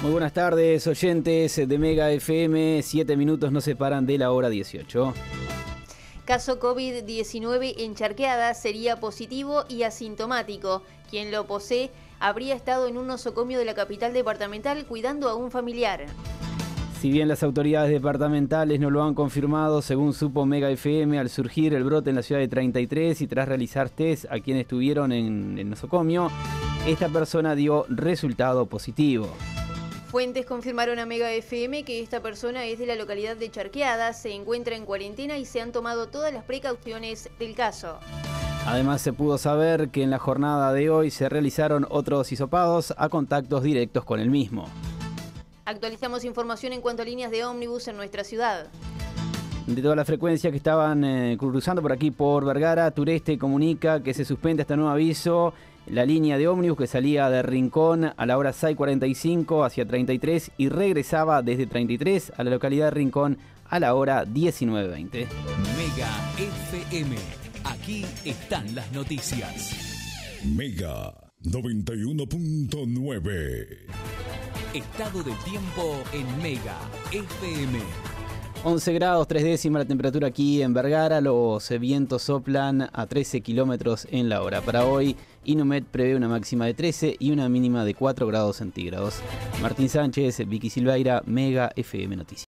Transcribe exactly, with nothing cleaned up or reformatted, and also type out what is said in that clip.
Muy buenas tardes, oyentes de Mega F M. Siete minutos nos separan de la hora dieciocho. Caso COVID diecinueve en Charqueadas sería positivo y asintomático. Quien lo posee habría estado en un nosocomio de la capital departamental cuidando a un familiar. Si bien las autoridades departamentales no lo han confirmado, según supo Mega F M, al surgir el brote en la ciudad de treinta y tres y tras realizar test a quienes estuvieron en el nosocomio, esta persona dio resultado positivo. Fuentes confirmaron a Mega F M que esta persona es de la localidad de Charqueadas, se encuentra en cuarentena y se han tomado todas las precauciones del caso. Además, se pudo saber que en la jornada de hoy se realizaron otros hisopados a contactos directos con el mismo. Actualizamos información en cuanto a líneas de ómnibus en nuestra ciudad. De toda la frecuencia que estaban eh, cruzando por aquí por Vergara, Tureste comunica que se suspende hasta nuevo aviso la línea de ómnibus que salía de Rincón a la hora seis cuarenta y cinco hacia treinta y tres y regresaba desde treinta y tres a la localidad de Rincón a la hora diecinueve veinte. Mega F M, aquí están las noticias. Mega noventa y uno punto nueve. Estado del tiempo en Mega F M. once grados, tres décimas la temperatura aquí en Vergara. Los vientos soplan a trece kilómetros en la hora. Para hoy, Inumet prevé una máxima de trece y una mínima de cuatro grados centígrados. Martín Sánchez, Vicky Silveira, Mega F M Noticias.